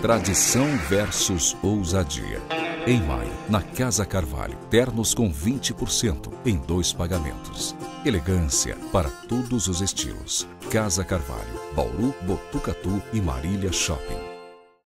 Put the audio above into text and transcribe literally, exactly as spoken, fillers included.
Tradição versus ousadia. Em maio, na Casa Carvalho, ternos com vinte por cento em dois pagamentos. Elegância para todos os estilos. Casa Carvalho, Bauru, Botucatu e Marília Shopping.